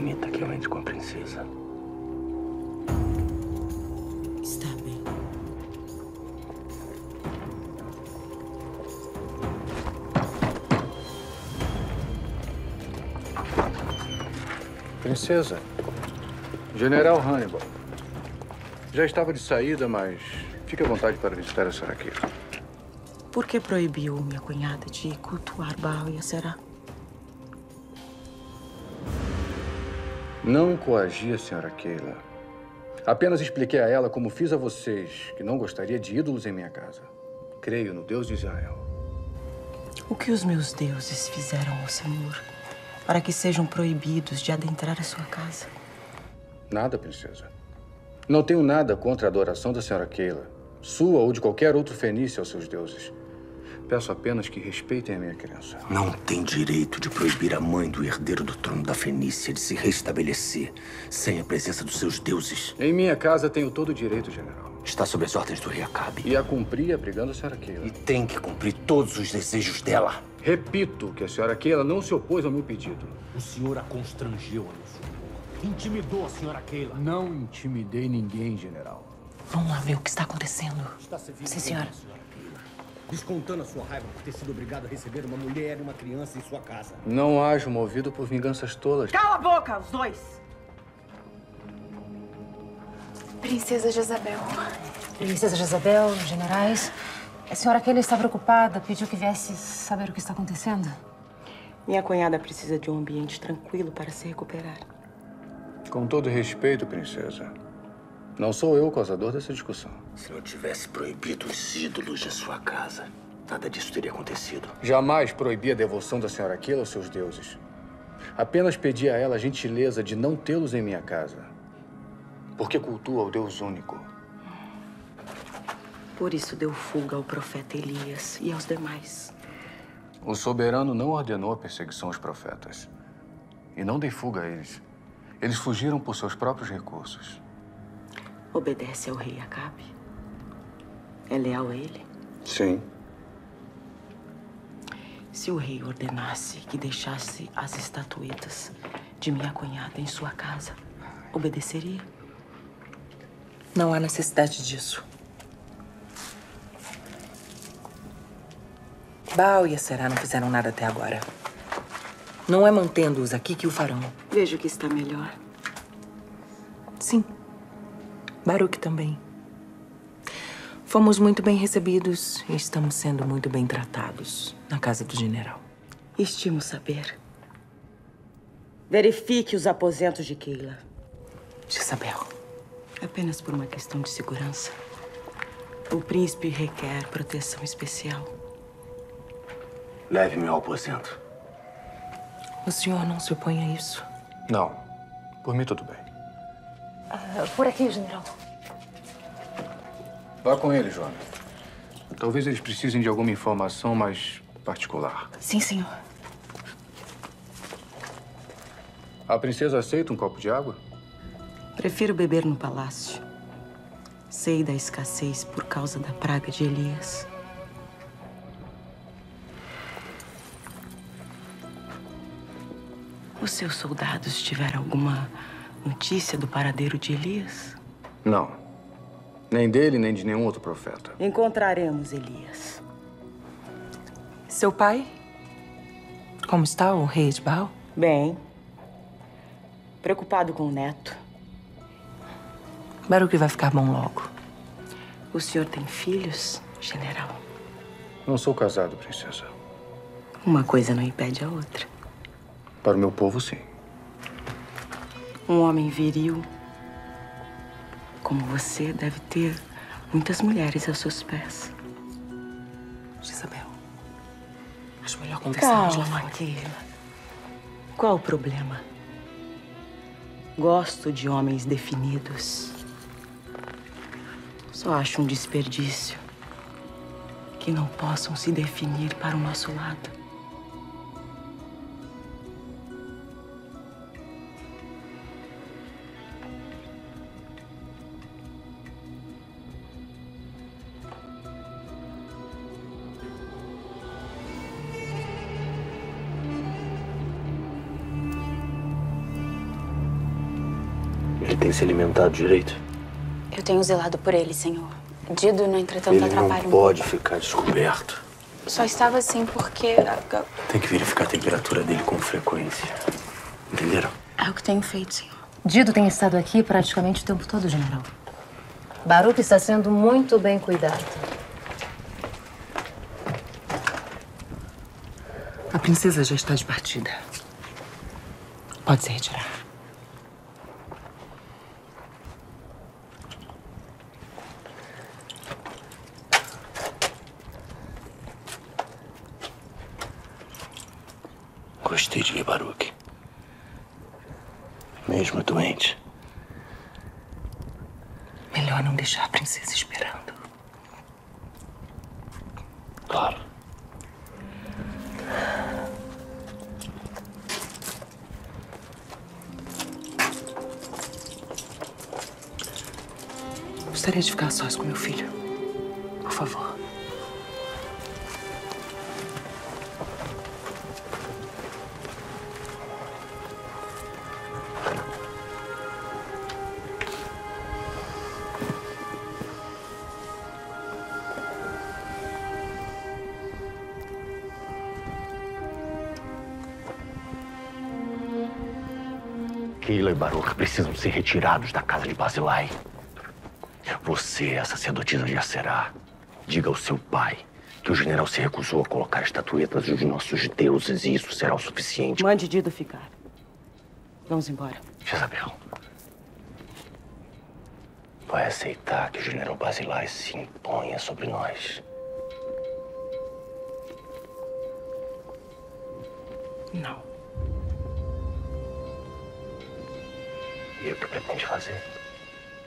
Permita que eu entre com a princesa. Está bem. Princesa, General Hannibal. Já estava de saída, mas fique à vontade para visitar a senhora aqui. Por que proibiu minha cunhada de cultuar Baal e Aserá? Não coagi a senhora Keila. Apenas expliquei a ela como fiz a vocês, que não gostaria de ídolos em minha casa. Creio no Deus de Israel. O que os meus deuses fizeram ao Senhor para que sejam proibidos de adentrar a sua casa? Nada, princesa. Não tenho nada contra a adoração da senhora Keila, sua ou de qualquer outro fenício aos seus deuses. Peço apenas que respeitem a minha crença. Não tem direito de proibir a mãe do herdeiro do trono da Fenícia de se restabelecer sem a presença dos seus deuses. Em minha casa tenho todo o direito, general. Está sob as ordens do rei Acabe. E a cumprir abrigando a senhora Keila. E tem que cumprir todos os desejos dela. Repito que a senhora Keila não se opôs ao meu pedido. O senhor a constrangeu a nos supor. Intimidou a senhora Keila. Não intimidei ninguém, general. Vamos lá ver o que está acontecendo. Está servindo Sim, senhora. Senhora Keila, descontando a sua raiva por ter sido obrigado a receber uma mulher e uma criança em sua casa. Não ajo movido por vinganças tolas. Cala a boca, os dois! Princesa Jezabel. Princesa Jezabel, generais. A senhora Keila está preocupada, pediu que viesse saber o que está acontecendo. Minha cunhada precisa de um ambiente tranquilo para se recuperar. Com todo respeito, princesa, não sou eu o causador dessa discussão. Se não tivesse proibido os ídolos de sua casa, nada disso teria acontecido. Jamais proibi a devoção da senhora Keila aos seus deuses. Apenas pedi a ela a gentileza de não tê-los em minha casa, porque cultua o Deus único. Por isso deu fuga ao profeta Elias e aos demais. O soberano não ordenou a perseguição aos profetas. E não dei fuga a eles. Eles fugiram por seus próprios recursos. Obedece ao rei Acabe? É leal a ele? Sim. Se o rei ordenasse que deixasse as estatuetas de minha cunhada em sua casa, obedeceria? Não há necessidade disso. Baal e Aserá não fizeram nada até agora. Não é mantendo-os aqui que o farão. Vejo que está melhor. Sim. Baruque também. Fomos muito bem recebidos e estamos sendo muito bem tratados na casa do general. Estimo saber. Verifique os aposentos de Keila. Jezabel. Apenas por uma questão de segurança. O príncipe requer proteção especial. Leve-me ao aposento. O senhor não se opõe a isso? Não. Por mim, tudo bem. Por aqui, general. Vá com ele, Joana. Talvez eles precisem de alguma informação mais particular. Sim, senhor. A princesa aceita um copo de água? Prefiro beber no palácio. Sei da escassez por causa da praga de Elias. Os seus soldados tiveram alguma notícia do paradeiro de Elias? Não. Nem dele, nem de nenhum outro profeta. Encontraremos Elias. Seu pai? Como está o rei de Baal? Bem. Preocupado com o neto. Baruque vai ficar bom logo. O senhor tem filhos, general? Não sou casado, princesa. Uma coisa não impede a outra. Para o meu povo, sim. Um homem viril como você deve ter muitas mulheres aos seus pés. Jezabel, acho melhor conversarmos lá fora. Keila. Qual o problema? Gosto de homens definidos. Só acho um desperdício que não possam se definir para o nosso lado. tem se alimentado direito? Eu tenho zelado por ele, senhor. Dido, no entretanto, Ele atrapalha não um pode pouco. ficar descoberto. Só estava assim porque... Tem que verificar a temperatura dele com frequência. Entenderam? É o que tenho feito, senhor. Dido tem estado aqui praticamente o tempo todo, general. Baruch está sendo muito bem cuidado. A princesa já está de partida. Pode se retirar. Gostei de ver Baruch. Mesmo doente. Melhor não deixar a princesa esperando. Claro. Gostaria de ficar a sós com meu filho. Por favor. Keila e Baruch precisam ser retirados da casa de Barzillai. Você, a sacerdotisa de Aserá, diga ao seu pai que o general se recusou a colocar estatuetas dos nossos deuses e isso será o suficiente. Mande Dido ficar. Vamos embora. Jezabel, vai aceitar que o general Barzillai se imponha sobre nós? Não. E o que pretende fazer?